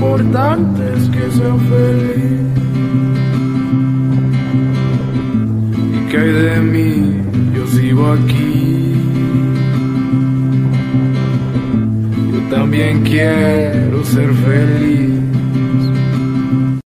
importante es que sea feliz. ¿Y qué hay de mí? Yo sigo aquí. Yo también quiero ser feliz.